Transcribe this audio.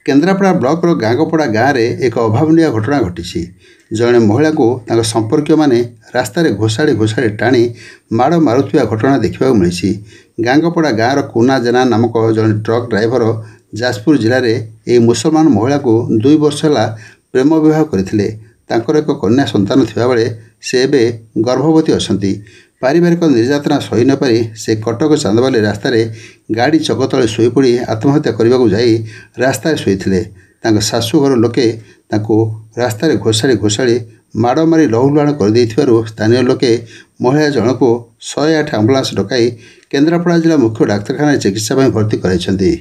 Kendrapara blocker गांगपड़ा गाँव में एक अभावनीय घटना घटी। जड़े महिला को संपर्क मैंने रास्तार घोषाड़ी घोषाड़ी टाणी माड़ मारुवा घटना देखा मिली। गांगपड़ा गाँवर कुना जेना नामक जड़े ट्रक ड्राइवर जाजपुर जिले में एक मुसलमान महिला को 2 वर्ष है प्रेम विवाह करते। एक कन्या संतान थिबा बेले से एवं गर्भवती अछंती। पारिवारिक निर्यातना सही न पारि से कटक चांदबाली रास्तार गाड़ी चक तले शोपड़ी आत्महत्या करने को जाई रास्तार शोते। शाशुघर लोके रास्तार घोषाड़ी घोषाड़ी माड़ मारी लहुलुहाण कर स्थानीय लोके महिला जन को 108 आंबुलांस डकाई केन्द्रापड़ा जिला मुख्य डाक्तखाना चिकित्सा भर्ती कराई।